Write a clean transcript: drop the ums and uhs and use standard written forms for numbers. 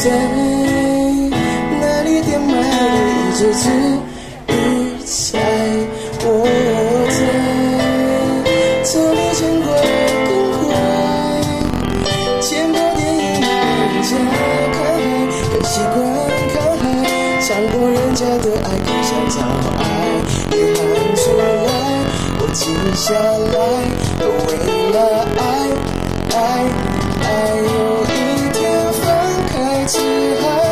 在哪里填满一直止于在我在这里见过更快，见过电影人家看海，更习惯看海，尝过人家的爱，更想找爱，也喊出来，我记下来，都为了爱，爱，爱，有一天放开之海。